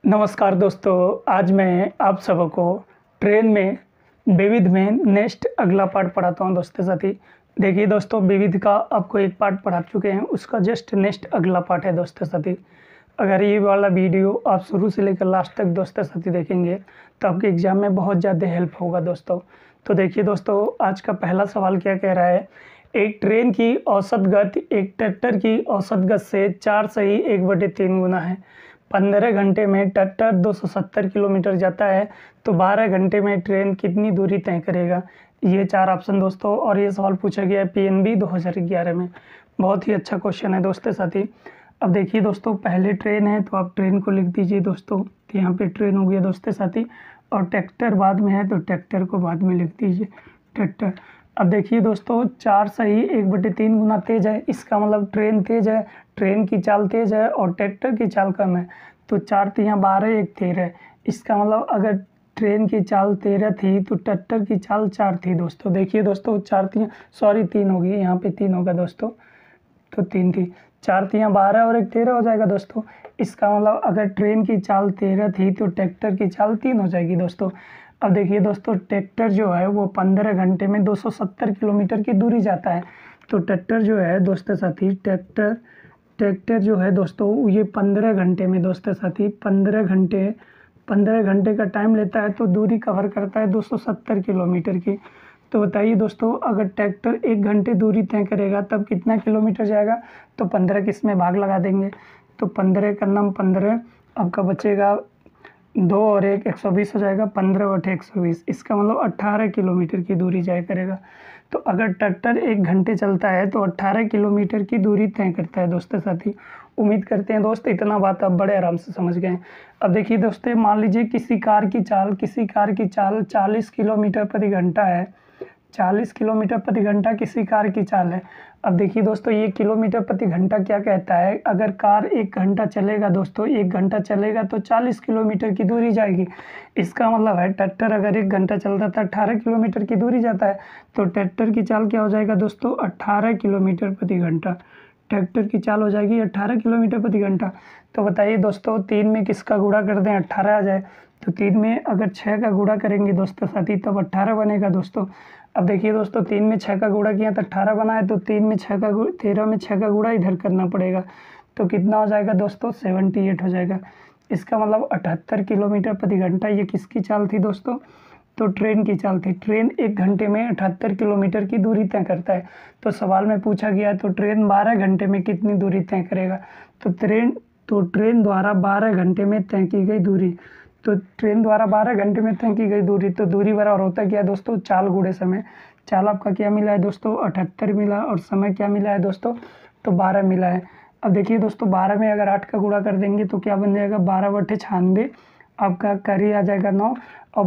नमस्कार दोस्तों, आज मैं आप सबको ट्रेन में विविध में नेक्स्ट अगला पार्ट पढ़ाता हूं दोस्तों साथी। देखिए दोस्तों, विविध का आपको एक पार्ट पढ़ा चुके हैं, उसका जस्ट नेक्स्ट अगला पार्ट है दोस्तों साथी। अगर ये वाला वीडियो आप शुरू से लेकर लास्ट तक दोस्तों साथी देखेंगे तो आपके एग्ज़ाम में बहुत ज़्यादा हेल्प होगा दोस्तों। तो देखिए दोस्तों, आज का पहला सवाल क्या कह रहा है। एक ट्रेन की औसत गति एक ट्रैक्टर की औसत गति से 4 सही 1/3 गुना है। 15 घंटे में ट्रैक्टर 270 किलोमीटर जाता है, तो 12 घंटे में ट्रेन कितनी दूरी तय करेगा। ये 4 ऑप्शन दोस्तों, और ये सवाल पूछा गया है पीएनबी 2011 में। बहुत ही अच्छा क्वेश्चन है दोस्तों साथी। अब देखिए दोस्तों, पहले ट्रेन है तो आप ट्रेन को लिख दीजिए दोस्तों। तो यहाँ पे ट्रेन हो गया दोस्तों साथी, और ट्रैक्टर बाद में है तो ट्रैक्टर को बाद में लिख दीजिए ट्रैक्टर। अब देखिए दोस्तों, 4 सही 1/3 गुना तेज है, इसका मतलब ट्रेन तेज है, ट्रेन की चाल तेज है और ट्रैक्टर की चाल कम है। तो 4 तियाँ 12 1 13, इसका मतलब अगर ट्रेन की चाल 13 थी तो ट्रैक्टर की चाल 4 थी दोस्तों। देखिए दोस्तों, 4 तियाँ 3 होगी, यहाँ पे 3 होगा दोस्तों, तो 3 थी। 4 तियाँ 12 और 1 13 हो जाएगा दोस्तों। इसका मतलब अगर ट्रेन की चाल 13 थी तो ट्रैक्टर की चाल 3 हो जाएगी दोस्तों। अब देखिए दोस्तों, ट्रैक्टर जो है वो 15 घंटे में 270 किलोमीटर की दूरी जाता है। तो ट्रैक्टर जो है दोस्तों साथी, ट्रैक्टर जो है दोस्तों, ये 15 घंटे में दोस्तों साथी 15 घंटे का टाइम लेता है, तो दूरी कवर करता है 270 किलोमीटर की। तो बताइए दोस्तों, अगर ट्रैक्टर 1 घंटे दूरी तय करेगा तब कितना किलोमीटर जाएगा। तो 15 किस में भाग लगा देंगे, तो 15 का नाम 15, आपका बचेगा 2 और 1 120 हो जाएगा। 15/120, इसका मतलब 18 किलोमीटर की दूरी जाया करेगा। तो अगर ट्रैक्टर 1 घंटे चलता है तो 18 किलोमीटर की दूरी तय करता है दोस्तों साथी। उम्मीद करते हैं दोस्त इतना बात आप बड़े आराम से समझ गए। अब देखिए दोस्तों, मान लीजिए किसी कार की चाल 40 किलोमीटर प्रति घंटा है। 40 किलोमीटर प्रति घंटा किसी कार की चाल है। अब देखिए दोस्तों, ये किलोमीटर प्रति घंटा क्या कहता है। अगर कार 1 घंटा चलेगा दोस्तों, 1 घंटा चलेगा तो 40 किलोमीटर की दूरी जाएगी। इसका मतलब है ट्रैक्टर अगर 1 घंटा चलता था 18 किलोमीटर की दूरी जाता है, तो ट्रैक्टर की चाल क्या हो जाएगा दोस्तों, 18 किलोमीटर प्रति घंटा। ट्रैक्टर की चाल हो जाएगी 18 किलोमीटर प्रति घंटा। तो बताइए दोस्तों, 3 में किसका गुणा कर दें 18 आ जाए। तो 3 में अगर 6 का गुणा करेंगे दोस्तों साथी तब 18 बनेगा दोस्तों। अब देखिए दोस्तों, 3 में 6 का गुणा किया तो 18 बना है, तो 13 में 6 का गुणा इधर करना पड़ेगा। तो कितना हो जाएगा दोस्तों, 78 हो जाएगा। इसका मतलब 78 किलोमीटर प्रति घंटा ये किसकी चाल थी दोस्तों, तो ट्रेन की चाल थी। ट्रेन 1 घंटे में 78 किलोमीटर की दूरी तय करता है। तो सवाल में पूछा गया तो ट्रेन 12 घंटे में कितनी दूरी तय करेगा। तो ट्रेन द्वारा 12 घंटे में तय की गई दूरी, तो ट्रेन द्वारा 12 घंटे में तय की गई दूरी, तो दूरी बराबर होता क्या है दोस्तों, चाल गुणे समय। चाल आपका क्या मिला है दोस्तों, 78 मिला, और समय क्या मिला है दोस्तों, तो 12 मिला है। अब देखिए दोस्तों, 12 में अगर 8 का गुणा कर देंगे तो क्या बन जाएगा, 12/96, आपका करी आ जाएगा 9, और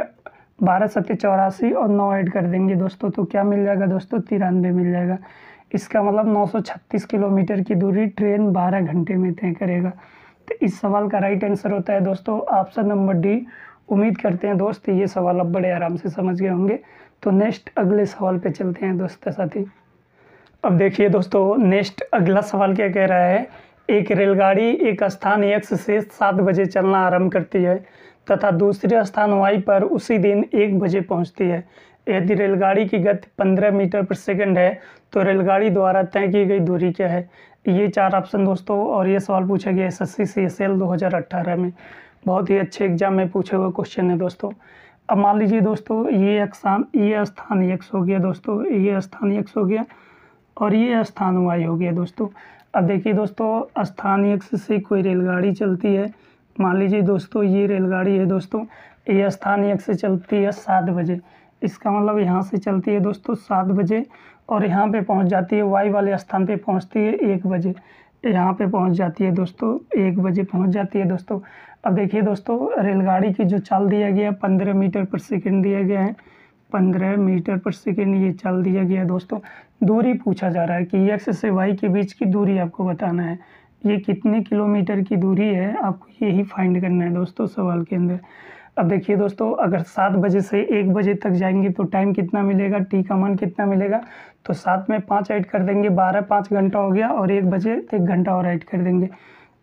12 7 84 और 9 ऐड कर देंगे दोस्तों, तो क्या मिल जाएगा दोस्तों, 93 मिल जाएगा। इसका मतलब 936 किलोमीटर की दूरी ट्रेन 12 घंटे में तय करेगा। तो इस सवाल का राइट आंसर होता है दोस्तों ऑप्शन नंबर डी। उम्मीद करते हैं दोस्त ये सवाल आप बड़े आराम से समझ गए होंगे। तो नेक्स्ट अगले सवाल पे चलते हैं दोस्तों साथी। अब देखिए दोस्तों, नेक्स्ट अगला सवाल क्या कह रहा है। एक रेलगाड़ी एक स्थान एक्स से 7 बजे चलना आरंभ करती है तथा दूसरे स्थान वाई पर उसी दिन 1 बजे पहुंचती है। यदि रेलगाड़ी की गति 15 मीटर प्रति सेकंड है तो रेलगाड़ी द्वारा तय की गई दूरी क्या है। ये 4 ऑप्शन दोस्तों, और ये सवाल पूछा गया एसएससी CSL 2018 में। बहुत ही अच्छे एग्जाम में पूछे हुए क्वेश्चन है दोस्तों। अब मान लीजिए दोस्तों, ये स्थान x हो गया दोस्तों, ये स्थान x हो गया और ये स्थान y हो गया दोस्तों। अब देखिए दोस्तों, स्थान x से कोई रेलगाड़ी चलती है। मान लीजिए दोस्तों, ये रेलगाड़ी है दोस्तों, ये स्थान x से चलती है 7 बजे। इसका मतलब यहाँ से चलती है दोस्तों 7 बजे, और यहाँ पे पहुँच जाती है y वाले स्थान पे पहुँचती है 1 बजे। यहाँ पे पहुँच जाती है दोस्तों 1 बजे पहुँच जाती है दोस्तों। अब देखिए दोस्तों, रेलगाड़ी की जो चाल दिया गया 15 मीटर प्रति सेकंड दिया गया है, 15 मीटर प्रति सेकंड ये चाल दिया गया है दोस्तों। दूरी पूछा जा रहा है कि x से y के बीच की दूरी आपको बताना है। ये कितने किलोमीटर की दूरी है आपको यही फाइंड करना है दोस्तों सवाल के अंदर। अब देखिए दोस्तों, अगर 7 बजे से 1 बजे तक जाएंगे तो टाइम कितना मिलेगा, टी का मान कितना मिलेगा, तो 7 में 5 ऐड कर देंगे, 12 5 घंटा हो गया, और 1 बजे 1 घंटा और ऐड कर देंगे।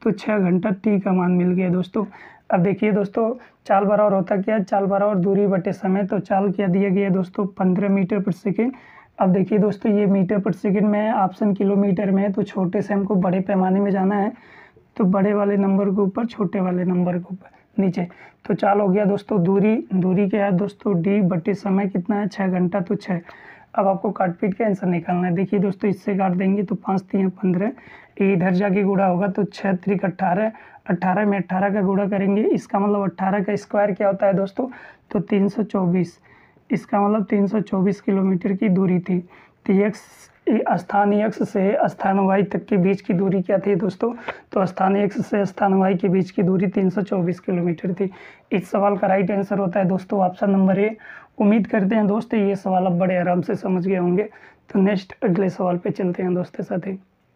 तो 6 घंटा टी का मान मिल गया दोस्तों। अब देखिए दोस्तों, चाल बराबर होता क्या है, चाल बराबर दूरी बटे समय। तो चाल क्या दिया गया है दोस्तों, 15 मीटर पर सेकेंड। अब देखिए दोस्तों, ये मीटर पर सेकेंड में है, ऑप्शन किलोमीटर में है, तो छोटे से हमको बड़े पैमाने में जाना है, तो बड़े वाले नंबर के ऊपर छोटे वाले नंबर के ऊपर नीचे। तो चाल हो गया दोस्तों, दूरी क्या है दोस्तों, डी बटे समय कितना है, 6 घंटा, तो 6। अब आपको काट पीट के आंसर निकालना है। देखिए दोस्तों, इससे काट देंगे तो 5 3 15, इधर जाके गुणा होगा तो 6 3 18, 18 में 18 का गुणा करेंगे, इसका मतलब 18 का स्क्वायर क्या होता है दोस्तों, तो 324। इसका मतलब 324 किलोमीटर की दूरी थी। तो स्थान x से स्थान y तक के बीच की दूरी क्या थी दोस्तों, तो स्थान x से स्थान y के बीच की दूरी 324 किलोमीटर थी। इस सवाल का राइट आंसर होता है दोस्तों ऑप्शन नंबर ए। उम्मीद करते हैं दोस्तों ये सवाल आप बड़े आराम से समझ गए होंगे। तो नेक्स्ट अगले सवाल पे चलते हैं दोस्तों साथी।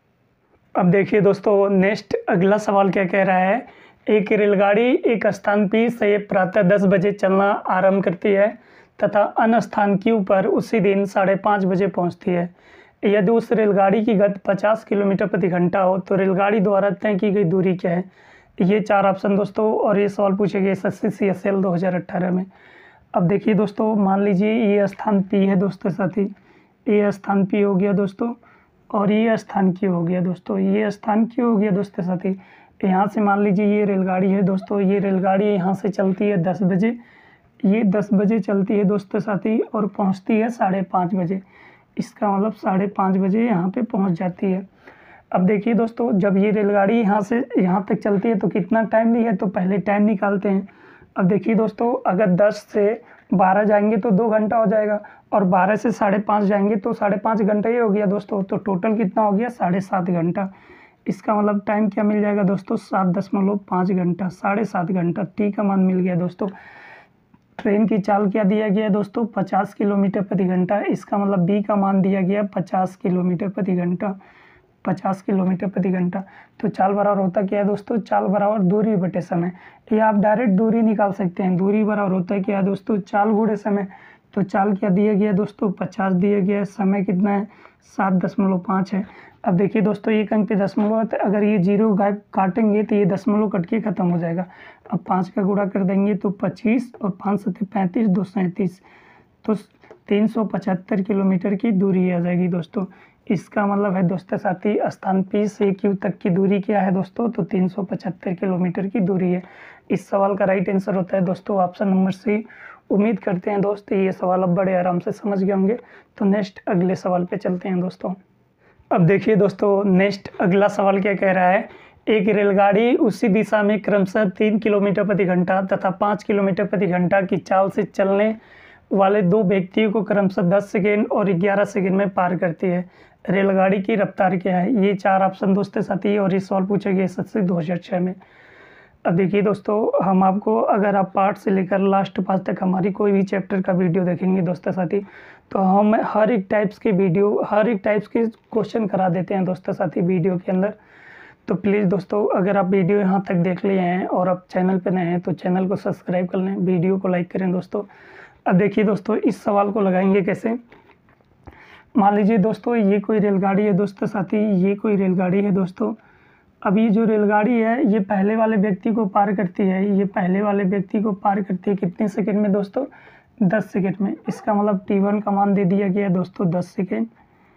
अब देखिए दोस्तों, नेक्स्ट अगला सवाल क्या कह रहा है, एक रेलगाड़ी एक स्थान P से प्रातः 10 बजे चलना आरंभ करती है तथा अन्य स्थान Q पर उसी दिन 5:30 बजे पहुंचती है। यदि उस रेलगाड़ी की गति 50 किलोमीटर प्रति घंटा हो तो रेलगाड़ी द्वारा तय की गई दूरी क्या है। ये 4 ऑप्शन दोस्तों, और ये सवाल पूछे गए SSC CSL 2018 में। अब देखिए दोस्तों, मान लीजिए ये स्थान P है दोस्तों साथी, ये स्थान P हो गया दोस्तों, और ये स्थान Q हो गया दोस्तों, ये स्थान Q हो गया दोस्तों साथी। यहाँ से मान लीजिए ये रेलगाड़ी है दोस्तों, ये रेलगाड़ी यहाँ से चलती है 10 बजे, ये 10 बजे चलती है दोस्तों साथी और पहुँचती है 5:30 बजे। इसका मतलब 5:30 बजे यहाँ पे पहुँच जाती है। अब देखिए दोस्तों, जब ये रेलगाड़ी यहाँ से यहाँ तक चलती है तो कितना टाइम लिया है, तो पहले टाइम निकालते हैं। अब देखिए दोस्तों, अगर 10 से 12 जाएंगे तो 2 घंटा हो जाएगा, और 12 से 5:30 जाएंगे तो 5.5 घंटा ही हो गया दोस्तों। तो टोटल कितना हो गया, 7.5 घंटा। इसका मतलब टाइम क्या मिल जाएगा दोस्तों, 7.5 घंटा, 7.5 घंटा। टी का मान मिल गया दोस्तों। ट्रेन की चाल क्या दिया गया है दोस्तों, 50 किलोमीटर प्रति घंटा। इसका मतलब बी का मान दिया गया 50 किलोमीटर प्रति घंटा, 50 किलोमीटर प्रति घंटा। तो चाल बराबर होता क्या है दोस्तों, चाल बराबर दूरी बटे समय। ये आप डायरेक्ट दूरी निकाल सकते हैं। दूरी बराबर होता है क्या है दोस्तों, चाल गुणे समय। तो चाल क्या दिया गया है दोस्तों, 50 दिया गया है, समय कितना है 7.5 है। अब देखिए दोस्तों, एक अंक पे दशमलव है, अगर ये 0 गायब काटेंगे तो ये दशमलव कट के खत्म हो जाएगा। अब 5 का गुणा कर देंगे तो 25, और 5 7 35, 2 37, तो 375 किलोमीटर की दूरी आ जाएगी दोस्तों। इसका मतलब है दोस्तों साथी, स्थान P से Q तक की दूरी क्या है दोस्तों, तो 375 किलोमीटर की दूरी है। इस सवाल का राइट आंसर होता है दोस्तों ऑप्शन नंबर सी। उम्मीद करते हैं दोस्तों ये सवाल अब बड़े आराम से समझ गए होंगे। तो नेक्स्ट अगले सवाल पे चलते हैं दोस्तों। अब देखिए दोस्तों, नेक्स्ट अगला सवाल क्या कह रहा है, एक रेलगाड़ी उसी दिशा में क्रमशः 3 किलोमीटर प्रति घंटा तथा 5 किलोमीटर प्रति घंटा की चाल से चलने वाले 2 व्यक्तियों को क्रमशः 10 सेकेंड और 11 सेकेंड में पार करती है। रेलगाड़ी की रफ्तार क्या है। ये 4 ऑप्शन दोस्तों साथी, और ये सवाल पूछे गए SSC 2006 में। अब देखिए दोस्तों, हम आपको, अगर आप पार्ट से लेकर लास्ट पास तक हमारी कोई भी चैप्टर का वीडियो देखेंगे दोस्तों साथी, तो हम हर एक टाइप्स के वीडियो, हर एक टाइप्स के क्वेश्चन करा देते हैं दोस्तों साथी वीडियो के अंदर। तो प्लीज़ दोस्तों, अगर आप वीडियो यहाँ तक देख लिए हैं और आप चैनल पे नए हैं तो चैनल को सब्सक्राइब कर लें, वीडियो को लाइक करें दोस्तों। अब देखिए दोस्तों, इस सवाल को लगाएंगे कैसे। मान लीजिए दोस्तों, ये कोई रेलगाड़ी है दोस्तों साथी, ये कोई रेलगाड़ी है दोस्तों। अब ये जो रेलगाड़ी है ये पहले वाले व्यक्ति को पार करती है, ये पहले वाले व्यक्ति को पार करती है कितने सेकंड में दोस्तों, 10 सेकंड में। इसका मतलब T1 का मान दे दिया गया है दोस्तों 10 सेकंड।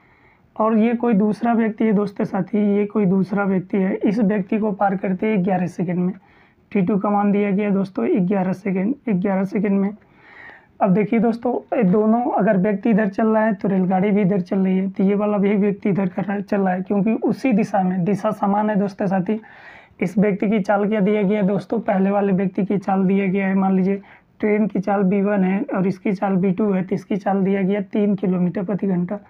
और ये कोई दूसरा व्यक्ति है दोस्तों साथी, ये कोई दूसरा व्यक्ति है, इस व्यक्ति को पार करते हैं 11 सेकंड में। T2 का मान दिया गया है दोस्तों 11 सेकंड, 11 सेकंड में। अब देखिए दोस्तों, दोनों अगर व्यक्ति इधर चल रहा है तो रेलगाड़ी भी इधर चल रही है, तो ये वाला भी व्यक्ति इधर चल रहा है, क्योंकि उसी दिशा में, दिशा समान है दोस्तों साथी। इस व्यक्ति की चाल क्या दिया गया है दोस्तों, पहले वाले व्यक्ति की चाल दिया गया है। मान लीजिए ट्रेन की चाल B1 है और इसकी चाल B2 है, तो इसकी चाल दिया गया 3 किलोमीटर प्रति घंटा,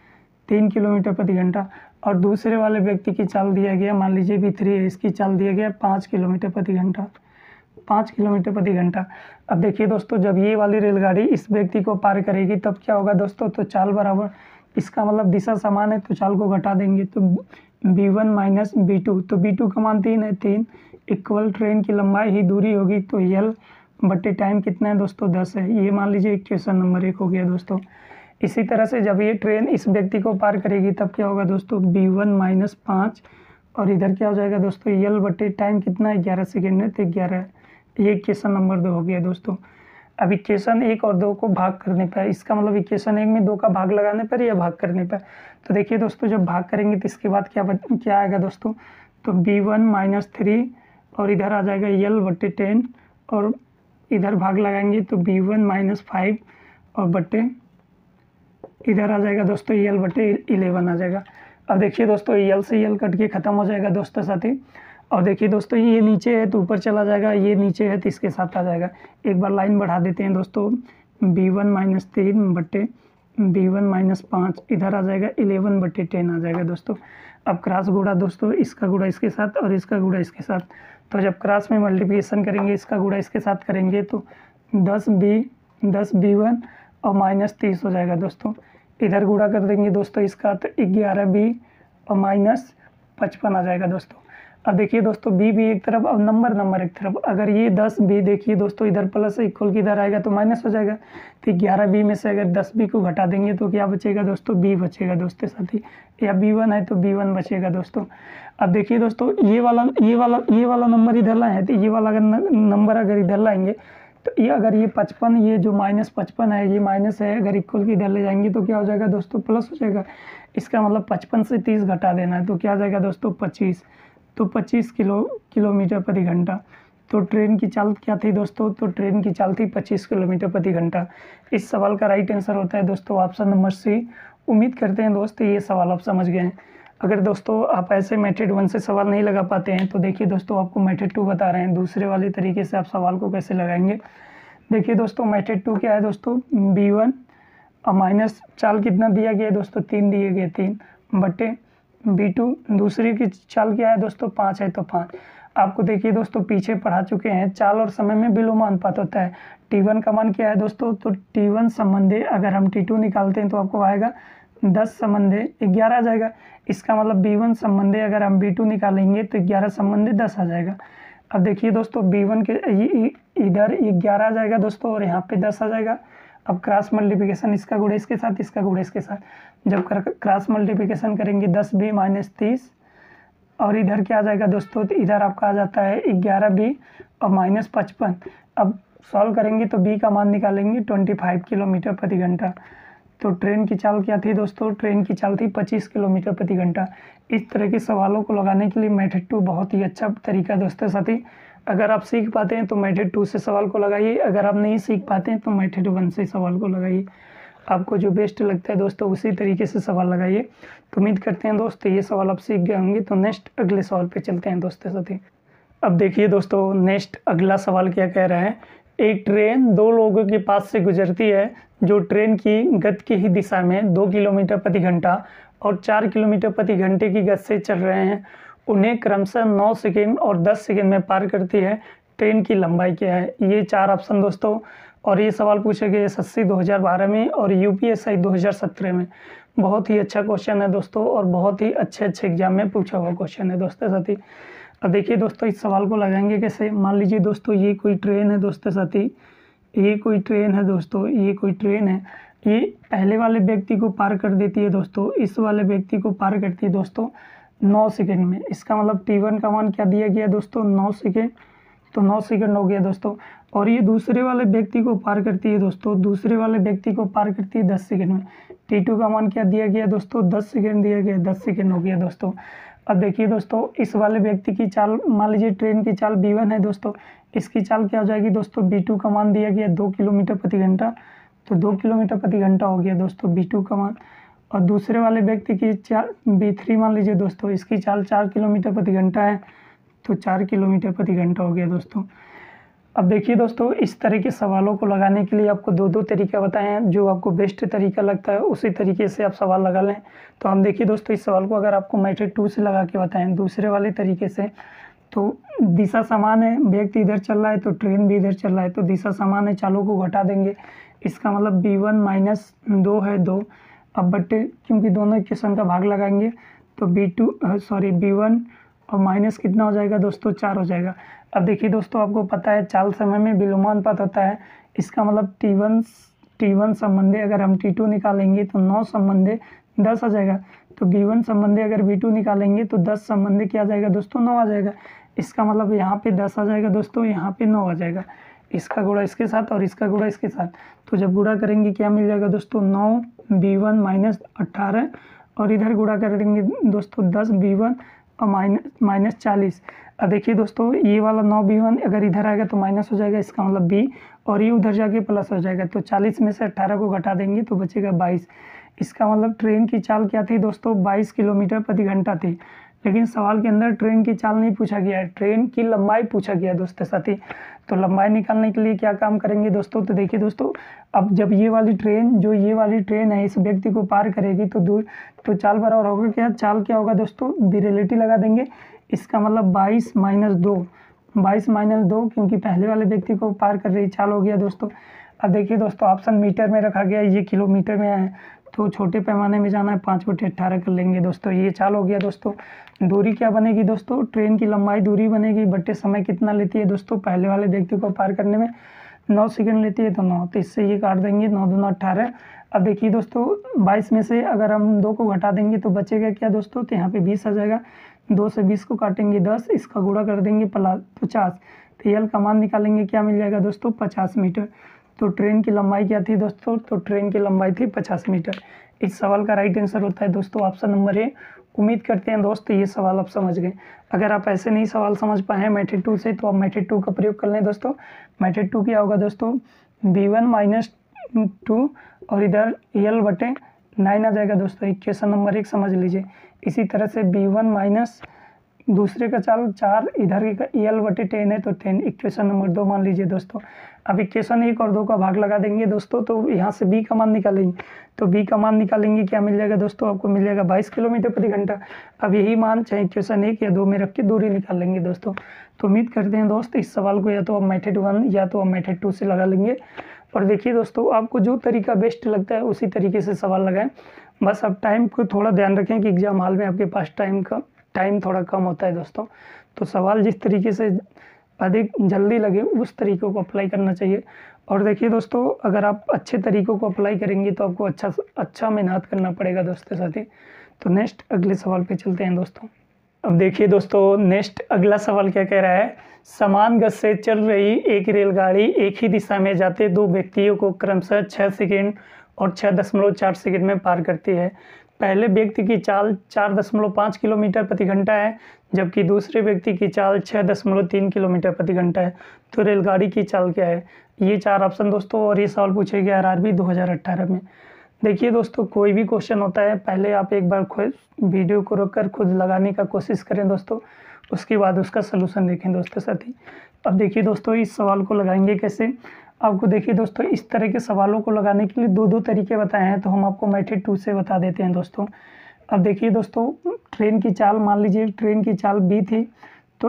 3 किलोमीटर प्रति घंटा। और दूसरे वाले व्यक्ति की चाल दिया गया, मान लीजिए B3 है, इसकी चाल दिया गया 5 किलोमीटर प्रति घंटा, 5 किलोमीटर प्रति घंटा। अब देखिए दोस्तों, जब ये वाली रेलगाड़ी इस व्यक्ति को पार करेगी तब क्या होगा दोस्तों, तो चाल बराबर, इसका मतलब दिशा समान है तो चाल को घटा देंगे, तो B1 माइनस B2, तो B2 का मान 3 है, 3 इक्वल ट्रेन की लंबाई ही दूरी होगी, तो L बटे टाइम कितना है दोस्तों 10 है। ये मान लीजिए क्वेश्चन नंबर 1 हो गया दोस्तों। इसी तरह से जब ये ट्रेन इस व्यक्ति को पार करेगी तब क्या होगा दोस्तों, B1 माइनस 5 और इधर क्या हो जाएगा दोस्तों, यल बटे टाइम कितना है 11 सेकेंड है, तो 11। ये इक्वेशन नंबर 2 हो गया दोस्तों। अब इक्वेशन 1 और 2 को भाग करने पर, इसका मतलब इक्वेशन 1 में 2 का भाग लगाने पर या भाग करने पर, तो देखिए दोस्तों जब भाग करेंगे तो इसके बाद क्या आएगा दोस्तों, तो b1 - 3 और इधर आ जाएगा यल बटे 10 और इधर भाग लगाएंगे तो b1 - 5 और बटे इधर आ जाएगा दोस्तों यल बटे 11 आ जाएगा। अब देखिए दोस्तों यल से यल कट के ख़त्म हो जाएगा दोस्तों साथी। और देखिए दोस्तों ये नीचे है तो ऊपर चला जाएगा, ये नीचे है तो इसके साथ आ जाएगा। एक बार लाइन बढ़ा देते हैं दोस्तों, b1 - 3 बटे b1 - 5 इधर आ जाएगा 11 बटे 10 आ जाएगा दोस्तों। अब क्रॉस गुणा दोस्तों, इसका गुणा इसके साथ और इसका गुणा इसके साथ, तो जब क्रॉस में मल्टीप्लिकेशन करेंगे इसका गुणा इसके साथ करेंगे तो 10b1 और -30 हो जाएगा दोस्तों। इधर गुणा कर देंगे दोस्तों इसका तो 11b और -55 आ जाएगा दोस्तों। अब देखिए दोस्तों b भी एक तरफ और नंबर एक तरफ, अगर ये 10b देखिए दोस्तों इधर प्लस इक्वल की इधर आएगा तो माइनस हो जाएगा, तो 11b में से अगर 10b को घटा देंगे तो क्या बचेगा दोस्तों, b बचेगा दोस्तों साथी, या b1 है तो b1 बचेगा दोस्तों। अब देखिए दोस्तों ये वाला नंबर इधर लाए हैं, तो ये वाला अगर नंबर अगर इधर लाएंगे तो ये अगर ये 55, ये जो -55 है ये माइनस है, अगर इक्वल की इधर ले जाएंगे तो क्या हो जाएगा दोस्तों, प्लस हो जाएगा। इसका मतलब 55 से 30 घटा देना है तो क्या आ जाएगा दोस्तों 25, तो 25 किलोमीटर प्रति घंटा। तो ट्रेन की चाल क्या थी दोस्तों, तो ट्रेन की चाल थी 25 किलोमीटर प्रति घंटा। इस सवाल का राइट आंसर होता है दोस्तों ऑप्शन नंबर सी। उम्मीद करते हैं दोस्त ये सवाल आप समझ गए हैं। अगर दोस्तों आप ऐसे मेथड 1 से सवाल नहीं लगा पाते हैं तो देखिए दोस्तों आपको मेथड 2 बता रहे हैं, दूसरे वाले तरीके से आप सवाल को कैसे लगाएंगे। देखिए दोस्तों मेथड 2 क्या है दोस्तों, b1 और माइनस चाल कितना दिया गया है दोस्तों, 3 दिए गए, 3 बटे b2 दूसरी की चाल क्या है दोस्तों 5 है तो 5। आपको देखिए दोस्तों पीछे पढ़ा चुके हैं, चाल और समय में विलोमानुपात होता है। t1 का मान क्या है दोस्तों, तो t1 संबंधे अगर हम t2 निकालते हैं तो आपको आएगा 10 संबंधे 11 आ जाएगा। इसका मतलब b1 संबंधे अगर हम b2 निकालेंगे तो 11 संबंधे 10 आ जाएगा। अब देखिए दोस्तों b1 के इधर 11 आ जाएगा दोस्तों और यहाँ पे 10 आ जाएगा। अब क्रॉस मल्टीप्लिकेशन इसका गुणा इसके साथ, इसका गुणा इसके साथ, जब क्रॉस मल्टीप्लिकेशन करेंगे 10b - 30 और इधर क्या आ जाएगा दोस्तों, तो इधर आपका आ जाता है 11b और -55। अब सॉल्व करेंगे तो b का मान निकालेंगे 25 किलोमीटर प्रति घंटा। तो ट्रेन की चाल क्या थी दोस्तों, ट्रेन की चाल थी 25 किलोमीटर प्रति घंटा। इस तरह के सवालों को लगाने के लिए मेथड 2 बहुत ही अच्छा तरीका है दोस्तों साथी। अगर आप सीख पाते हैं तो मेथड 2 से सवाल को लगाइए, अगर आप नहीं सीख पाते हैं तो मेथड 1 से सवाल को लगाइए। आपको जो बेस्ट लगता है दोस्तों उसी तरीके से सवाल लगाइए। तो उम्मीद करते हैं दोस्तों ये सवाल आप सीख गए होंगे। तो नेक्स्ट अगले सवाल पे चलते हैं दोस्तों साथी। अब देखिए दोस्तों नेक्स्ट अगला सवाल क्या कह रहा है, एक ट्रेन 2 लोगों के पास से गुजरती है जो ट्रेन की गति की ही दिशा में 2 किलोमीटर प्रति घंटा और 4 किलोमीटर प्रति घंटे की गति से चल रहे हैं। उन्हें क्रमशः 9 सेकेंड और 10 सेकेंड में पार करती है। ट्रेन की लंबाई क्या है। ये 4 ऑप्शन दोस्तों, और ये सवाल पूछे गए एसएससी 2012 में और यूपीएससी 2017 में। बहुत ही अच्छा क्वेश्चन है दोस्तों और बहुत ही अच्छे एग्जाम में पूछा हुआ क्वेश्चन है दोस्तों साथी। अब देखिए दोस्तों इस सवाल को लगाएंगे कैसे। मान लीजिए दोस्तों ये कोई ट्रेन है दोस्तों साथी, ये कोई ट्रेन है दोस्तों, ये कोई ट्रेन है, ये पहले वाले व्यक्ति को पार कर देती है दोस्तों, इस वाले व्यक्ति को पार करती है दोस्तों 9 सेकेंड में। इसका मतलब t1 का मान क्या दिया गया दोस्तों 9 सेकेंड, तो 9 सेकेंड हो गया दोस्तों। और ये दूसरे वाले व्यक्ति को पार करती है दोस्तों, दूसरे वाले व्यक्ति को पार करती है 10 सेकेंड में। t2 का मान क्या दिया गया दोस्तों 10 सेकेंड दिया गया, 10 सेकेंड हो गया दोस्तों। अब देखिए दोस्तों इस वाले व्यक्ति की चाल, मान लीजिए ट्रेन की चाल b1 है दोस्तों, इसकी चाल क्या हो जाएगी दोस्तों, b2 का मान दिया गया 2 किलोमीटर प्रति घंटा, तो 2 किलोमीटर प्रति घंटा हो गया दोस्तों b2 का मान। और दूसरे वाले व्यक्ति की चाल b3 मान लीजिए दोस्तों, इसकी चाल 4 किलोमीटर प्रति घंटा है, तो 4 किलोमीटर प्रति घंटा हो गया दोस्तों। अब देखिए दोस्तों इस तरह के सवालों को लगाने के लिए आपको 2 तरीका बताए हैं, जो आपको बेस्ट तरीका लगता है उसी तरीके से आप सवाल लगा लें। तो हम देखिए दोस्तों इस सवाल को अगर आपको मेथड 2 से लगा के बताएं दूसरे वाले तरीके से, तो दिशा समान है, व्यक्ति इधर चल रहा है तो ट्रेन भी इधर चल रहा है, तो दिशा समान है, चालों को घटा देंगे। इसका मतलब b1 - 2 है 2। अब बट्टे क्योंकि दोनों इक्वेशन का भाग लगाएंगे तो b1 और माइनस कितना हो जाएगा दोस्तों 4 हो जाएगा। अब देखिए दोस्तों आपको पता है चाल समय में विलोमानुपात होता है। इसका मतलब t1 संबंधे अगर हम t2 निकालेंगे तो 9 संबंधे 10 आ जाएगा। तो B1 संबंधी अगर B2 निकालेंगे तो 10 संबंधी क्या आ जाएगा दोस्तों, 9 आ जाएगा। इसका मतलब यहाँ पे 10 आ जाएगा दोस्तों, यहाँ पे 9 आ जाएगा। इसका गुणा इसके साथ और इसका गुणा इसके साथ, तो जब गुणा करेंगे क्या मिल जाएगा दोस्तों, 9 B1 माइनस 18, और इधर गुणा कर देंगे दोस्तों 10 B1 और माइनस 40। अब देखिए दोस्तों ये वाला 9 B1 अगर इधर आएगा तो माइनस हो जाएगा, इसका मतलब B, और ये उधर जाके प्लस हो जाएगा। तो 40 में से 18 को घटा देंगे तो बचेगा 22। इसका मतलब ट्रेन की चाल क्या थी दोस्तों, 22 किलोमीटर प्रति घंटा थी। लेकिन सवाल के अंदर ट्रेन की चाल नहीं पूछा गया है, ट्रेन की लंबाई पूछा गया है दोस्तों साथी। तो लंबाई निकालने के लिए क्या काम करेंगे दोस्तों, तो देखिए दोस्तों अब जब ये वाली ट्रेन है इस व्यक्ति को पार करेगी तो चाल बराबर होगा क्या, चाल क्या होगा दोस्तों, रिलेटिव लगा देंगे। इसका मतलब 22 माइनस 2 क्योंकि पहले वाले व्यक्ति को पार कर रही चाल हो गया दोस्तों। अब देखिए दोस्तों ऑप्शन मीटर में रखा गया, ये किलोमीटर में है तो छोटे पैमाने में जाना है, 5/18 कर लेंगे दोस्तों। ये चाल हो गया दोस्तों। दूरी क्या बनेगी दोस्तों, ट्रेन की लंबाई दूरी बनेगी बट्टे समय कितना लेती है दोस्तों, पहले वाले व्यक्ति को पार करने में 9 सेकंड लेती है तो 9, तो इससे ये काट देंगे 9 दूना 18। अब देखिए दोस्तों 22 में से अगर हम 2 को घटा देंगे तो बचेगा क्या दोस्तों, तो यहाँ पे 20 आ जाएगा। 2 से 20 को काटेंगे 10, इसका गुणा कर देंगे 50, तो यल का मान निकालेंगे क्या मिल जाएगा दोस्तों, 50 मीटर। तो ट्रेन की लंबाई क्या थी दोस्तों, तो ट्रेन की लंबाई थी 50 मीटर। इस सवाल का राइट आंसर होता है दोस्तों ऑप्शन नंबर ए। उम्मीद करते हैं दोस्त ये सवाल आप समझ गए। अगर आप ऐसे नहीं सवाल समझ पाए हैं मेथड 2 से तो आप मेथड 2 का प्रयोग कर लें दोस्तों। मेथड 2 क्या होगा दोस्तों, B1 माइनस 2 और इधर L/9 आ जाएगा दोस्तों। इक्वेशन नंबर 1 समझ लीजिए। इसी तरह से B1 माइनस दूसरे का चाल 4, इधर L/10 है तो 10, इक्वेशन नंबर 2 मान लीजिए दोस्तों। अब इक्वेशन 1 और 2 का भाग लगा देंगे दोस्तों, तो यहाँ से B का मान निकालेंगे। तो B का मान निकालेंगे क्या मिल जाएगा दोस्तों, आपको मिल जाएगा 22 किलोमीटर प्रति घंटा। अब यही मान चाहे इक्वेशन 1 या 2 में रख के दूरी निकाल लेंगे दोस्तों। तो उम्मीद करते हैं दोस्त इस सवाल को या तो आप मेथड 1 या तो आप मेथड 2 से लगा लेंगे। और देखिए दोस्तों आपको जो तरीका बेस्ट लगता है उसी तरीके से सवाल लगाएं। बस अब टाइम को थोड़ा ध्यान रखें कि एग्जाम हॉल में आपके पास टाइम थोड़ा कम होता है दोस्तों। तो सवाल जिस तरीके से अधिक जल्दी लगे उस तरीक़ों को अप्लाई करना चाहिए। और देखिए दोस्तों अगर आप अच्छे तरीक़ों को अप्लाई करेंगे तो आपको अच्छा मेहनत करना पड़ेगा दोस्तों साथी। तो नेक्स्ट अगले सवाल पे चलते हैं दोस्तों। अब देखिए दोस्तों नेक्स्ट अगला सवाल क्या कह रहा है, समान गति से चल रही एक रेलगाड़ी एक ही दिशा में जाते 2 व्यक्तियों को क्रमशः 6 सेकेंड और 6.4 सेकेंड में पार करती है। पहले व्यक्ति की चाल 4.5 किलोमीटर प्रति घंटा है जबकि दूसरे व्यक्ति की चाल 6.3 किलोमीटर प्रति घंटा है। तो रेलगाड़ी की चाल क्या है, ये 4 ऑप्शन दोस्तों। और ये सवाल पूछे गए RRB 2018 में। देखिए दोस्तों कोई भी क्वेश्चन होता है पहले आप एक बार खुद वीडियो को रोककर खुद लगाने का कोशिश करें दोस्तों, उसके बाद उसका सलूशन देखें दोस्तों साथी। अब देखिए दोस्तों इस सवाल को लगाएंगे कैसे, आपको देखिए दोस्तों इस तरह के सवालों को लगाने के लिए 2 तरीके बताए हैं, तो हम आपको मेथड 2 से बता देते हैं दोस्तों। अब देखिए दोस्तों ट्रेन की चाल मान लीजिए ट्रेन की चाल B थी, तो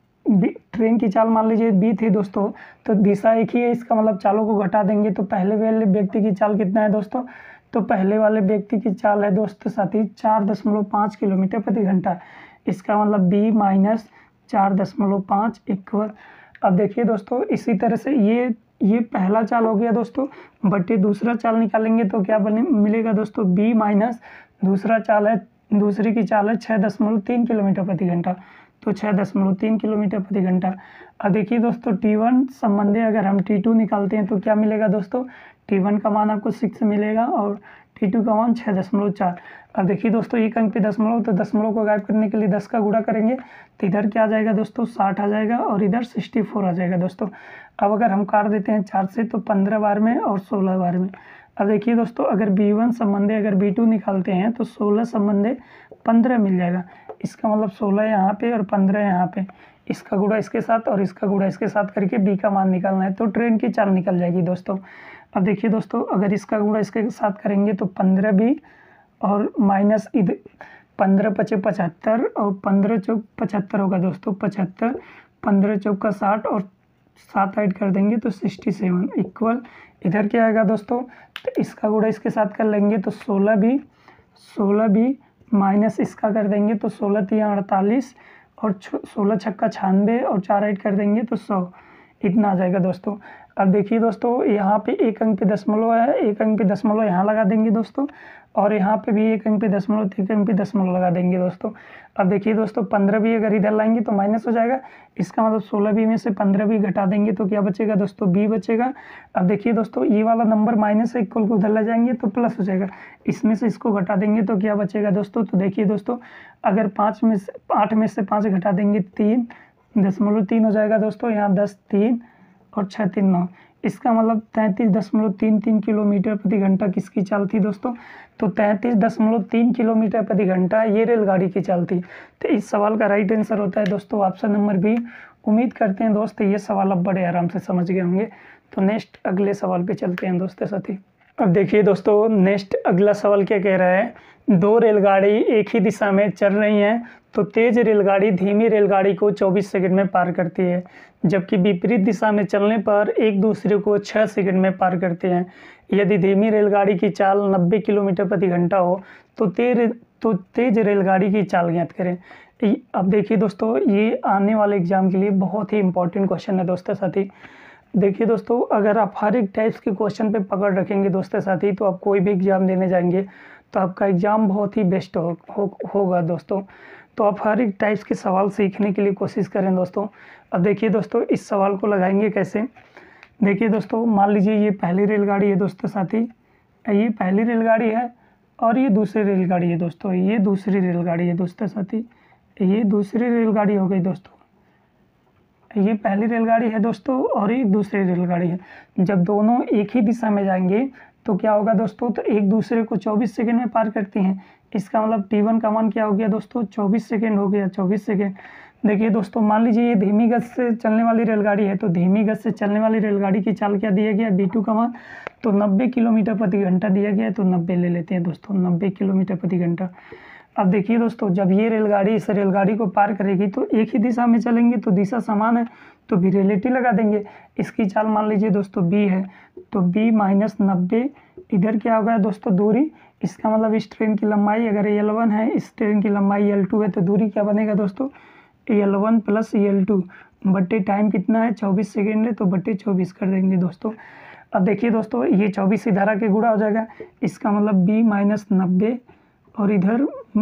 ट्रेन की चाल मान लीजिए B थी दोस्तों, तो दिशा एक ही है, इसका मतलब चालों को घटा देंगे तो पहले वाले व्यक्ति की चाल कितना है दोस्तों, तो पहले वाले व्यक्ति की चाल है दोस्तों साथी 4.5 किलोमीटर प्रति घंटा। इसका मतलब B माइनस 4.5 इक्वल। अब देखिए दोस्तों इसी तरह से ये पहला चाल हो गया दोस्तों, बटे दूसरा चाल निकालेंगे तो क्या मिलेगा दोस्तों, B माइनस दूसरी की चाल है 6.3 किलोमीटर प्रति घंटा, तो 6.3 किलोमीटर प्रति घंटा। अब देखिए दोस्तों T1 संबंधी अगर हम T2 निकालते हैं तो क्या मिलेगा दोस्तों, T1 का मान आपको 6 मिलेगा और T2 का मान 6.4। अब देखिए दोस्तों एक अंक पे दशमलव, तो दशमलव को गायब करने के लिए 10 का गुणा करेंगे तो इधर क्या आ जाएगा दोस्तों 60 आ जाएगा और इधर 64 आ जाएगा दोस्तों। अब अगर हम काट देते हैं 4 से तो 15 बार में और 16 बार में। अब देखिए दोस्तों अगर B1 संबंधी अगर B2 निकालते हैं तो 16 संबंधी 15 मिल जाएगा। इसका मतलब 16 यहाँ पे और 15 यहाँ पे, इसका गुणा इसके साथ और इसका गुणा इसके साथ करके B का मान निकालना है, तो ट्रेन की चाल निकल जाएगी दोस्तों। अब देखिए दोस्तों अगर इसका गुणा इसके साथ करेंगे तो 15B और माइनस इधर 15 × 5 = 75 और 15 × 4 = 75 होगा दोस्तों, 75, 15 × 4 = 60 और 7 ऐड कर देंगे तो 67 इक्वल। इधर क्या आएगा दोस्तों, तो इसका गुणा इसके साथ कर लेंगे तो 16B माइनस इसका कर देंगे तो 16 × 3 = 48 और 16 × 6 = 96 और 4 ऐड कर देंगे तो 100, इतना आ जाएगा दोस्तों। अब देखिए दोस्तों, यहाँ पे एक अंक पे दशमलव है, एक अंक पे दशमलव यहाँ लगा देंगे दोस्तों, और यहाँ पे भी एक अंक पे दशमलव, एक अंक पे दशमलव लगा देंगे दोस्तों। अब देखिए दोस्तों, 15 भी अगर इधर लाएंगे तो माइनस हो जाएगा, इसका मतलब 16 भी में से 15 भी घटा देंगे तो क्या बचेगा दोस्तों, बी बचेगा। अब देखिए दोस्तों, ये वाला नंबर माइनस है, इक्वल को उधर ले जाएंगे तो प्लस हो जाएगा, इसमें से इसको घटा देंगे तो क्या बचेगा दोस्तों। तो देखिए दोस्तों, अगर 8 में से 5 घटा देंगे 3.3 हो जाएगा दोस्तों, यहाँ 10 3 और 6 3 9, इसका मतलब 33.33 किलोमीटर प्रति घंटा किसकी चाल थी दोस्तों। तो 33.3 किलोमीटर प्रति घंटा ये रेलगाड़ी की चाल थी। तो इस सवाल का राइट आंसर होता है दोस्तों ऑप्शन नंबर बी। उम्मीद करते हैं दोस्त ये सवाल आप बड़े आराम से समझ गए होंगे। तो नेक्स्ट अगले सवाल पे चलते हैं दोस्तों साथी। अब देखिए दोस्तों, नेक्स्ट अगला सवाल क्या कह रहा है, दो रेलगाड़ी एक ही दिशा में चल रही हैं तो तेज रेलगाड़ी धीमी रेलगाड़ी को 24 सेकंड में पार करती है, जबकि विपरीत दिशा में चलने पर एक दूसरे को 6 सेकंड में पार करते हैं। यदि धीमी रेलगाड़ी की चाल 90 किलोमीटर प्रति घंटा हो तो तेज रेलगाड़ी की चाल ज्ञात करें। अब देखिए दोस्तों, ये आने वाले एग्जाम के लिए बहुत ही इंपॉर्टेंट क्वेश्चन है दोस्तों साथी। देखिए दोस्तों, अगर आप हर एक टाइप्स के क्वेश्चन पे पकड़ रखेंगे दोस्तों साथी, तो आप कोई भी एग्ज़ाम देने जाएंगे तो आपका एग्ज़ाम बहुत ही बेस्ट होगा दोस्तों। तो आप हर एक टाइप्स के सवाल सीखने के लिए कोशिश करें दोस्तों। अब देखिए दोस्तों, इस सवाल को लगाएंगे कैसे। देखिए दोस्तों, मान लीजिए ये पहली रेलगाड़ी है दोस्तों साथी, ये पहली रेलगाड़ी है और ये दूसरी रेलगाड़ी है दोस्तों, ये दूसरी रेलगाड़ी है दोस्तों साथी, ये दूसरी रेलगाड़ी हो गई दोस्तों। ये पहली रेलगाड़ी है दोस्तों और ये दूसरी रेलगाड़ी है। जब दोनों एक ही दिशा में जाएंगे तो क्या होगा दोस्तों, तो एक दूसरे को 24 सेकंड में पार करती हैं। इसका मतलब T1 का मान क्या हो गया दोस्तों, 24 सेकंड हो गया, 24 सेकंड। देखिए दोस्तों, मान लीजिए ये धीमी गति से चलने वाली रेलगाड़ी है, तो धीमी गति से चलने वाली रेलगाड़ी की चाल क्या दिया गया, B2 का मान तो 90 किलोमीटर प्रति घंटा दिया गया है, तो 90 ले लेते हैं दोस्तों, 90 किलोमीटर प्रति घंटा। अब देखिए दोस्तों, जब ये रेलगाड़ी इस रेलगाड़ी को पार करेगी तो एक ही दिशा में चलेंगे तो दिशा समान है, तो भी रिलेटिव लगा देंगे। इसकी चाल मान लीजिए दोस्तों B है, तो B माइनस 90, इधर क्या होगा दोस्तों, दूरी। इसका मतलब इस ट्रेन की लंबाई अगर L1 है, इस ट्रेन की लंबाई L2 है, तो दूरी क्या बनेगा दोस्तों, L1 प्लस L2 बट्टे टाइम कितना है 24 सेकेंड है, तो बट्टे 24 कर देंगे दोस्तों। अब देखिए दोस्तों, ये 24 इधर आके गुणा हो जाएगा, इसका मतलब B माइनस 90 और इधर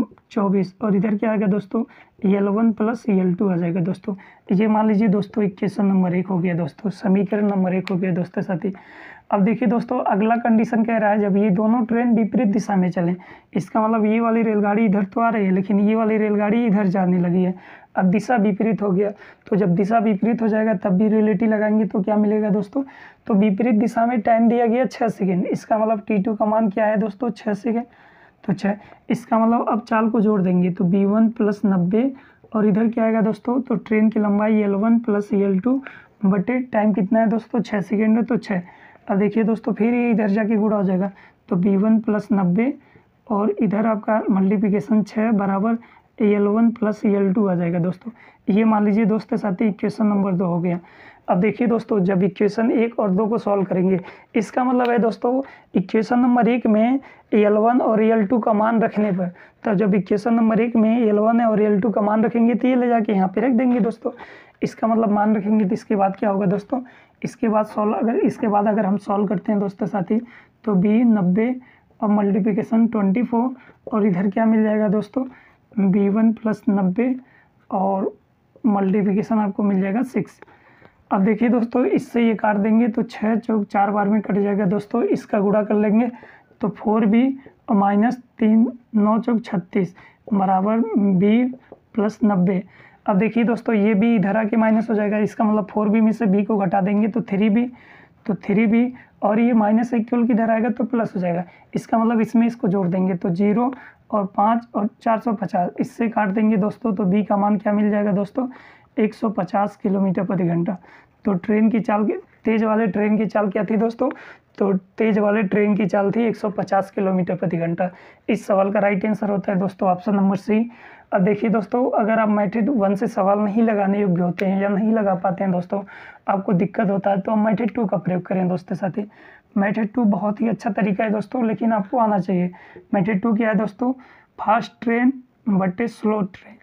24 और इधर क्या आएगा दोस्तों, L1 प्लस L2 आ जाएगा दोस्तों। ये मान लीजिए दोस्तों इक्वेशन नंबर 1 हो गया दोस्तों, समीकरण नंबर 1 हो गया दोस्तों साथी। अब देखिए दोस्तों, अगला कंडीशन कह रहा है जब ये दोनों ट्रेन विपरीत दिशा में चलें, इसका मतलब ये वाली रेलगाड़ी इधर तो आ रही है लेकिन ये वाली रेलगाड़ी इधर जाने लगी है। अब दिशा विपरीत हो गया, तो जब दिशा विपरीत हो जाएगा तब भी रिलेटिव लगाएंगे तो क्या मिलेगा दोस्तों, तो विपरीत दिशा में टाइम दिया गया 6 सेकेंड, इसका मतलब T2 का मान क्या है दोस्तों, 6 सेकेंड, तो 6। इसका मतलब अब चाल को जोड़ देंगे तो B1 प्लस 90 और इधर क्या आएगा दोस्तों, तो ट्रेन की लंबाई L1 प्लस L2 बटे टाइम कितना है दोस्तों, 6 सेकेंड है, तो 6। अब देखिए दोस्तों, फिर ये इधर जाके गुणा हो जाएगा, तो B1 प्लस 90 और इधर आपका मल्टीप्लिकेशन 6 बराबर L1 प्लस L2 आ जाएगा दोस्तों। ये मान लीजिए दोस्तों साथी इक्वेशन नंबर 2 हो गया। अब देखिए दोस्तों, जब इक्वेशन 1 और 2 को सॉल्व करेंगे, इसका मतलब है दोस्तों इक्वेशन नंबर 1 में L1 और L2 का मान रखने पर, तो जब इक्वेशन नंबर 1 में L1 और L2 का मान रखेंगे तो ये ले जाके यहाँ पे रख देंगे दोस्तों। इसका मतलब मान रखेंगे तो इसके बाद क्या होगा दोस्तों, इसके बाद अगर हम सॉल्व करते हैं दोस्तों साथी, तो B 90 और मल्टीप्लिकेशन 24 और इधर क्या मिल जाएगा दोस्तों, B1 प्लस 90 और मल्टीप्लिकेशन आपको मिल जाएगा 6। अब देखिए दोस्तों, इससे ये काट देंगे तो 6 चौक 4 बार में कट जाएगा दोस्तों। इसका गुणा कर लेंगे तो 4B और माइनस 3 9 चौक 36 बराबर B प्लस 90। अब देखिए दोस्तों, ये भी इधर आके माइनस हो जाएगा, इसका मतलब 4B में से B को घटा देंगे तो 3B और ये माइनस इक्वल किधर आएगा तो प्लस हो जाएगा। इसका मतलब इसमें इसको जोड़ देंगे तो 0 और 5 और 450, इससे काट देंगे दोस्तों तो B का मान क्या मिल जाएगा दोस्तों, 150 किलोमीटर प्रति घंटा। तो ट्रेन की चाल, तेज वाले ट्रेन की चाल क्या थी दोस्तों, तो तेज वाले ट्रेन की चाल थी 150 किलोमीटर प्रति घंटा। इस सवाल का राइट आंसर होता है दोस्तों ऑप्शन नंबर C। अब देखिए दोस्तों, अगर आप मेथड 1 से सवाल नहीं लगाने योग्य होते हैं या नहीं लगा पाते हैं दोस्तों, आपको दिक्कत होता है, तो आप मेथड 2 का प्रयोग करें दोस्तों साथी। मेथड 2 बहुत ही अच्छा तरीका है दोस्तों, लेकिन आपको आना चाहिए। मेथड 2 क्या है दोस्तों, फास्ट ट्रेन बटे स्लो ट्रेन,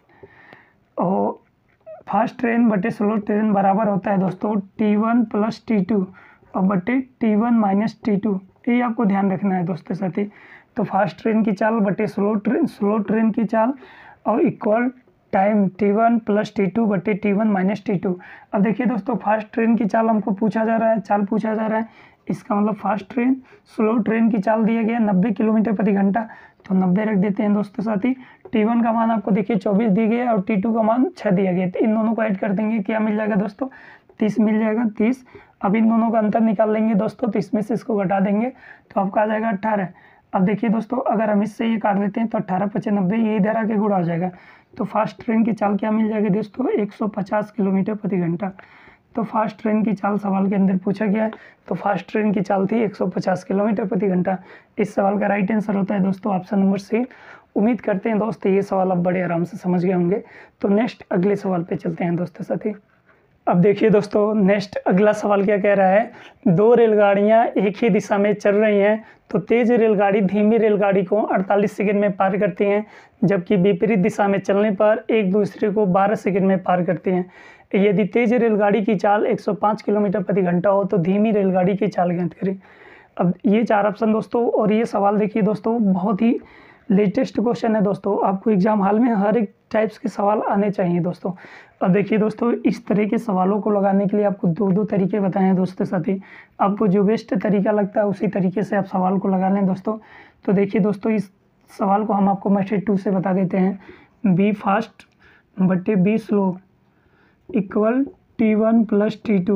और फास्ट ट्रेन बटे स्लो ट्रेन बराबर होता है दोस्तों T1 प्लस T2 और बटे T1 माइनस T2, ये आपको ध्यान रखना है दोस्तों साथी। तो फास्ट ट्रेन की चाल बटे स्लो ट्रेन की चाल और equal time T1 plus T2 बटे T1 माइनस T2। अब देखिए दोस्तों, फास्ट ट्रेन की चाल हमको पूछा जा रहा है, चाल पूछा जा रहा है, इसका मतलब फास्ट ट्रेन स्लो ट्रेन की चाल दिया गया 90 किलोमीटर प्रति घंटा, तो 90 रख देते हैं दोस्तों साथी। T1 का मान आपको देखिए 24 दिया गया और T2 का मान 6 दिया गया, तो इन दोनों को ऐड कर देंगे, क्या मिल जाएगा दोस्तों, 30 मिल जाएगा, 30। अब इन दोनों का अंतर निकाल लेंगे दोस्तों, तो इसमें से इसको घटा देंगे तो आपका आ जाएगा 18। अब देखिए दोस्तों, अगर हम इससे ये काट देते हैं तो 18 × 90 ये इधर आके गुणा हो जाएगा, तो फास्ट ट्रेन की चाल क्या मिल जाएगी दोस्तों, 150 किलोमीटर प्रति घंटा। तो फास्ट ट्रेन की चाल सवाल के अंदर पूछा गया है, तो फास्ट ट्रेन की चाल थी 150 किलोमीटर प्रति घंटा। इस सवाल का राइट आंसर होता है दोस्तों ऑप्शन नंबर सी। उम्मीद करते हैं दोस्तों ये सवाल आप बड़े आराम से समझ गए होंगे। तो नेक्स्ट अगले सवाल पे चलते हैं दोस्तों साथी। अब देखिए दोस्तों, नेक्स्ट अगला सवाल क्या कह रहा है, दो रेलगाड़ियां एक ही दिशा में चल रही हैं, तो तेज रेलगाड़ी धीमी रेलगाड़ी को 48 सेकंड में पार करती हैं, जबकि विपरीत दिशा में चलने पर एक दूसरे को 12 सेकंड में पार करती हैं। यदि तेज रेलगाड़ी की चाल 105 किलोमीटर प्रति घंटा हो तो धीमी रेलगाड़ी की चाल ज्ञात करें। अब ये 4 ऑप्शन दोस्तों, और ये सवाल देखिए दोस्तों, बहुत ही लेटेस्ट क्वेश्चन है दोस्तों, आपको एग्जाम हॉल में हर एक टाइप्स के सवाल आने चाहिए दोस्तों। अब देखिए दोस्तों, इस तरह के सवालों को लगाने के लिए आपको दो तरीके बताए हैं दोस्तों साथी। आपको जो बेस्ट तरीका लगता है उसी तरीके से आप सवाल को लगा लें दोस्तों। तो देखिए दोस्तों, इस सवाल को हम आपको मेथड 2 से बता देते हैं। बी फास्ट बटे B slow equal T1 plus T2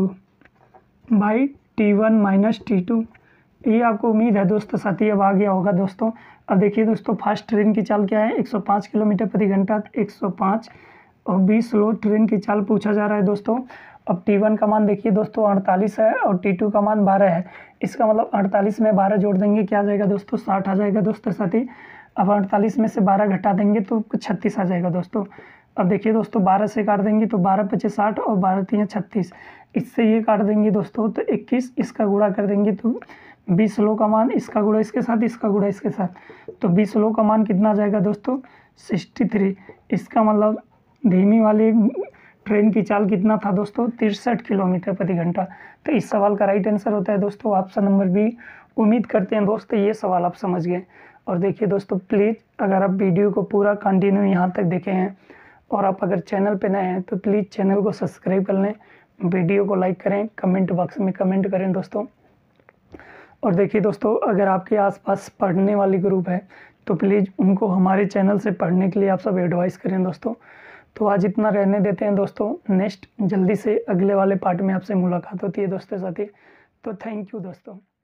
by T1 minus T2। ये आपको उम्मीद है दोस्तों साथी अब आ गया होगा दोस्तों। अब देखिए दोस्तों, फास्ट ट्रेन की चाल क्या है, 105 किलोमीटर प्रति घंटा, 105, और बी स्लो ट्रेन की चाल पूछा जा रहा है दोस्तों। अब T1 का मान देखिए दोस्तों 48 है और T2 का मान 12 है। इसका मतलब 48 में 12 जोड़ देंगे, क्या आ जाएगा दोस्तों, 60 आ जाएगा दोस्तों साथी। अब 48 में से 12 घटा देंगे तो 36 आ जाएगा दोस्तों। अब देखिए दोस्तों, 12 से काट देंगे तो 12 × 5 = 60 और 12 × 3 = 36। इससे ये काट देंगे दोस्तों तो 21, इसका गुणा कर देंगे तो बी स्लो का मान इसका गुणा इसके साथ, इसका गुणा इसके साथ, तो बी स्लो का मान कितना आ जाएगा दोस्तों, 63। इसका मतलब धीमी वाली ट्रेन की चाल कितना था दोस्तों, 63 किलोमीटर प्रति घंटा। तो इस सवाल का राइट आंसर होता है दोस्तों ऑप्शन नंबर बी। उम्मीद करते हैं दोस्तों ये सवाल आप समझ गए। और देखिए दोस्तों, प्लीज़ अगर आप वीडियो को पूरा कंटिन्यू यहाँ तक देखे हैं और आप अगर चैनल पे नए हैं तो प्लीज़ चैनल को सब्सक्राइब कर लें, वीडियो को लाइक करें, कमेंट बॉक्स में कमेंट करें दोस्तों। और देखिए दोस्तों, अगर आपके आसपास पढ़ने वाली ग्रुप है तो प्लीज़ उनको हमारे चैनल से पढ़ने के लिए आप सब एडवाइस करें दोस्तों। तो आज इतना रहने देते हैं दोस्तों, नेक्स्ट जल्दी से अगले वाले पार्ट में आपसे मुलाकात होती है दोस्तों साथी। तो थैंक यू दोस्तों।